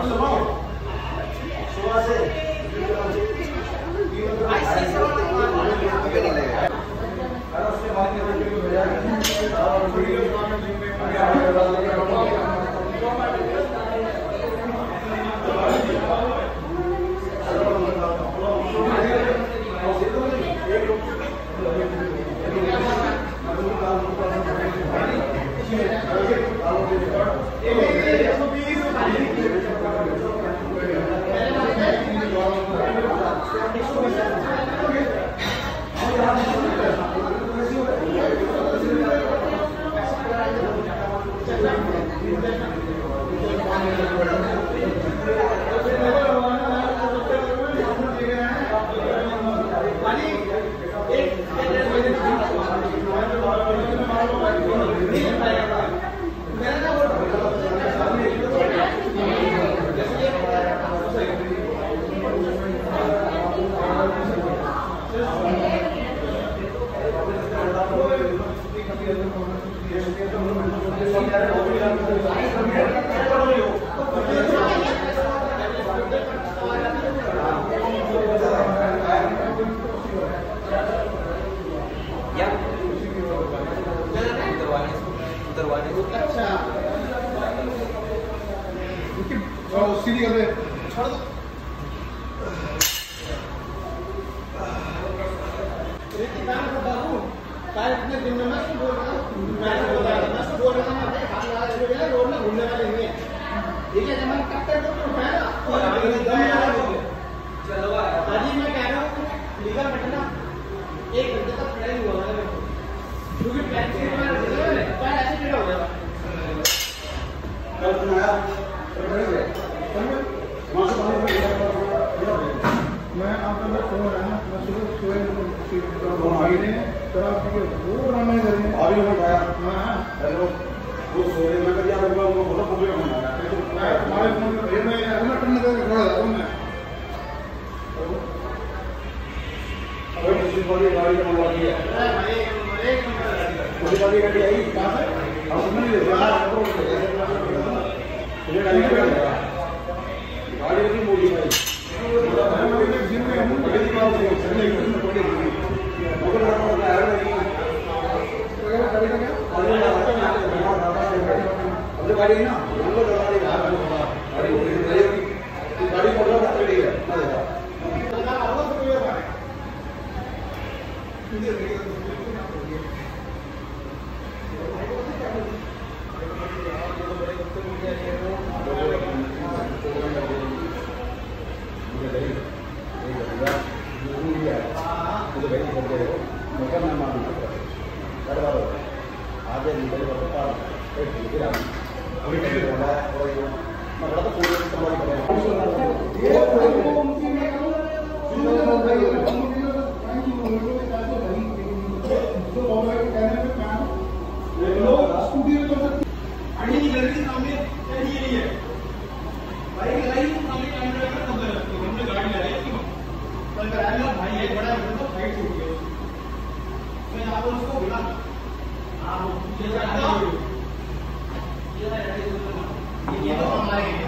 सीधी कर दे छोड़ दो इतने दिन में मैं बोल रहा हूँ मैं बोल रहा था रोड में घूमने वाले नहीं है ठीक है जब हम कट्टर को उठाया चलो अजी मैं कह रहा हूँ लीगल बैठना 1 घंटे तक खड़ा ही हुआ है क्योंकि पैर ऐसे टेढ़ा हो जाएगा मैं आपका मैं फोन है ना मैं सुबह भाई ने तो आपके वो रामायण करेंगे अभी मैं उठाया हां हेलो वो सो रहे मैं करिया मैं बोला फोन पे फोन आया तुम्हारे फोन पे मैं अपना टर्न करके खड़ा था मैं और किसी बड़ी गाड़ी का मंगवा दिया भाई एक बड़ी गाड़ी आई कहां से हम नहीं ले ये गाड़ी की मूवी है गाड़ी ना ये तो हमारे